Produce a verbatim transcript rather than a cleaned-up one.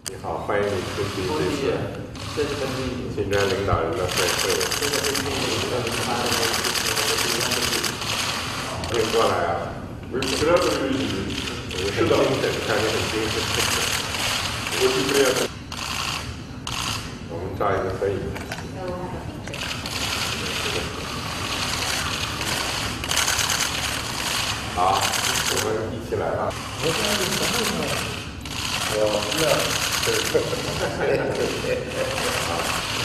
你好，欢迎你出席这次这是根据新专领导人的会会。 这个根据二零八的欢迎过来啊！ 我知道这个意思。 你很精神，看你很精神。 我是这样。 我们照一个合影。好，我们一起来吧。 我现在是什么呢？ 我那对对对对对。好。